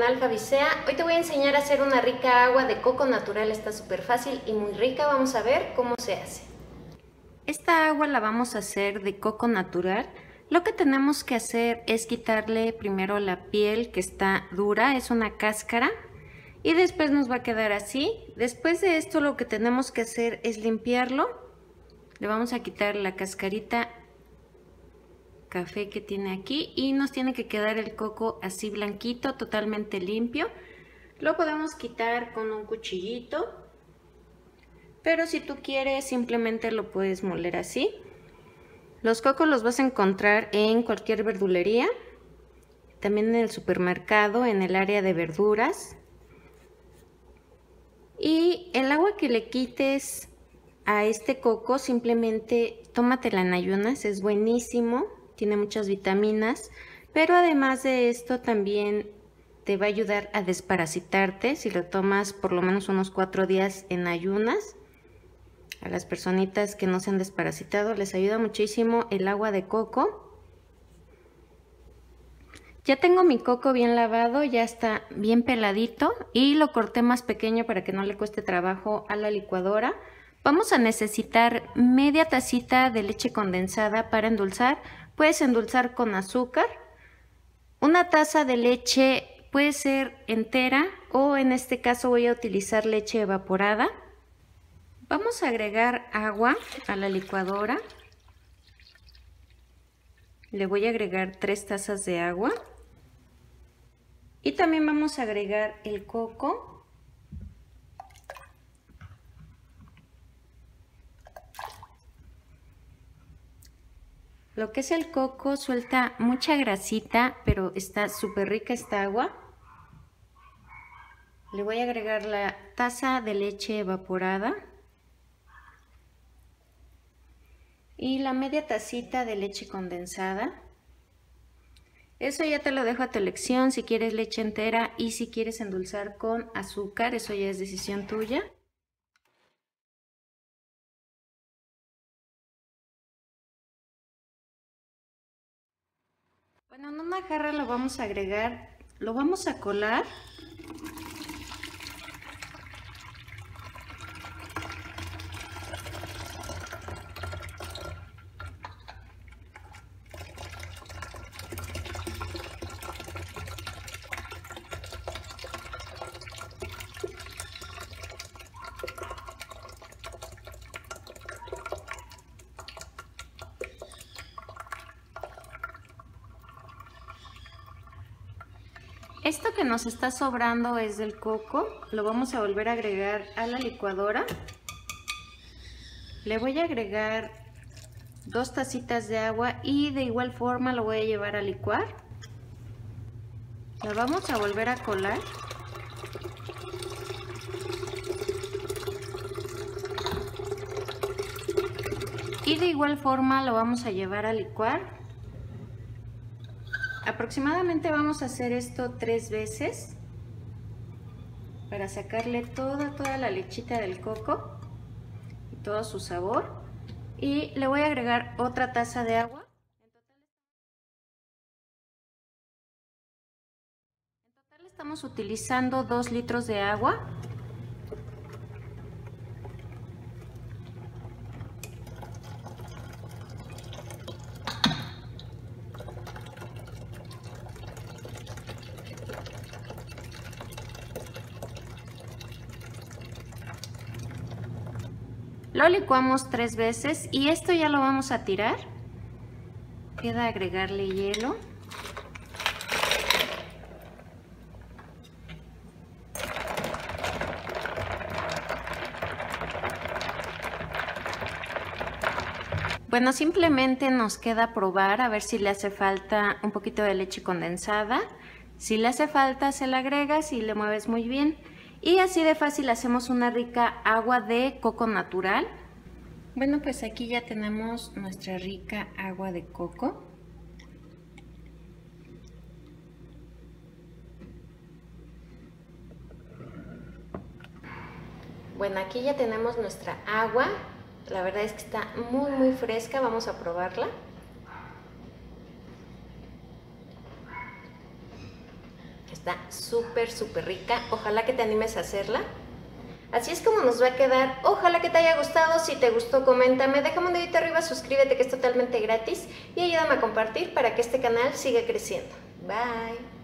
canal Fabicea. Hoy te voy a enseñar a hacer una rica agua de coco natural. Está súper fácil y muy rica. Vamos a ver cómo se hace. Esta agua la vamos a hacer de coco natural. Lo que tenemos que hacer es quitarle primero la piel que está dura, es una cáscara, y después nos va a quedar así. Después de esto lo que tenemos que hacer es limpiarlo. Le vamos a quitar la cascarita café que tiene aquí y nos tiene que quedar el coco así blanquito, totalmente limpio. Lo podemos quitar con un cuchillito, pero si tú quieres simplemente lo puedes moler así. Los cocos los vas a encontrar en cualquier verdulería, también en el supermercado, en el área de verduras. Y el agua que le quites a este coco, simplemente tómatela en ayunas, es buenísimo. Tiene muchas vitaminas, pero además de esto también te va a ayudar a desparasitarte si lo tomas por lo menos unos 4 días en ayunas. A las personitas que no se han desparasitado les ayuda muchísimo el agua de coco. Ya tengo mi coco bien lavado, ya está bien peladito y lo corté más pequeño para que no le cueste trabajo a la licuadora. Vamos a necesitar media tacita de leche condensada para endulzar. Puedes endulzar con azúcar. Una taza de leche puede ser entera o en este caso voy a utilizar leche evaporada. Vamos a agregar agua a la licuadora. Le voy a agregar 3 tazas de agua. Y también vamos a agregar el coco. Lo que es el coco suelta mucha grasita, pero está súper rica esta agua. Le voy a agregar la taza de leche evaporada y la media tacita de leche condensada. Eso ya te lo dejo a tu elección, si quieres leche entera y si quieres endulzar con azúcar, eso ya es decisión tuya. Bueno, en una jarra lo vamos a agregar, lo vamos a colar. Esto que nos está sobrando es del coco, lo vamos a volver a agregar a la licuadora. Le voy a agregar 2 tacitas de agua y de igual forma lo voy a llevar a licuar. La vamos a volver a colar. Y de igual forma lo vamos a llevar a licuar. Aproximadamente vamos a hacer esto 3 veces para sacarle toda la lechita del coco y todo su sabor. Y le voy a agregar otra taza de agua. En total estamos utilizando 2 litros de agua. Lo licuamos 3 veces y esto ya lo vamos a tirar. Queda agregarle hielo. Bueno, simplemente nos queda probar a ver si le hace falta un poquito de leche condensada. Si le hace falta, se la agregas y le mueves muy bien. Y así de fácil hacemos una rica agua de coco natural. Bueno, pues aquí ya tenemos nuestra rica agua de coco. Bueno, aquí ya tenemos nuestra agua. La verdad es que está muy fresca. Vamos a probarla. está súper rica. Ojalá que te animes a hacerla. Así es como nos va a quedar. Ojalá que te haya gustado. Si te gustó, coméntame, déjame un dedito arriba, suscríbete que es totalmente gratis y ayúdame a compartir para que este canal siga creciendo. Bye.